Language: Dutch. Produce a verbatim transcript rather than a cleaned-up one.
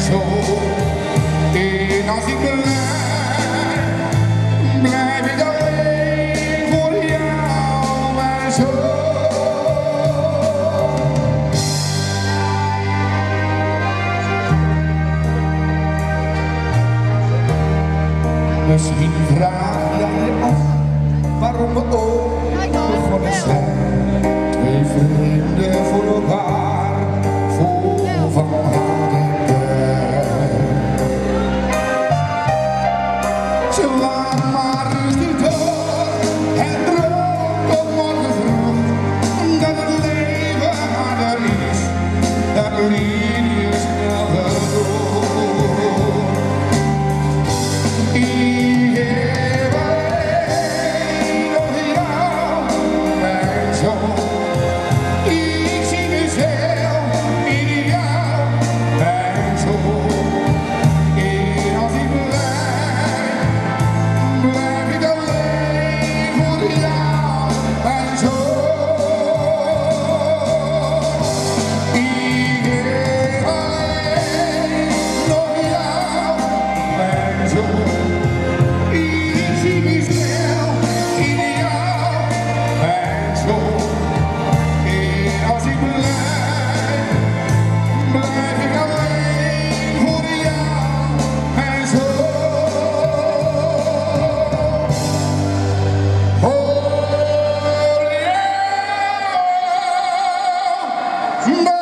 zo. En als ik blij, blijf ik alleen voor jou, mijn zoon. Misschien vraag jij je af waarom we ooit begonnen zijn. Twee vrienden voor elkaar, vol van haat en pijn. Ze laat maar rustig door en droom tot morgen vroeg. Dat het leven harder is, dat liedje snel genoeg. No!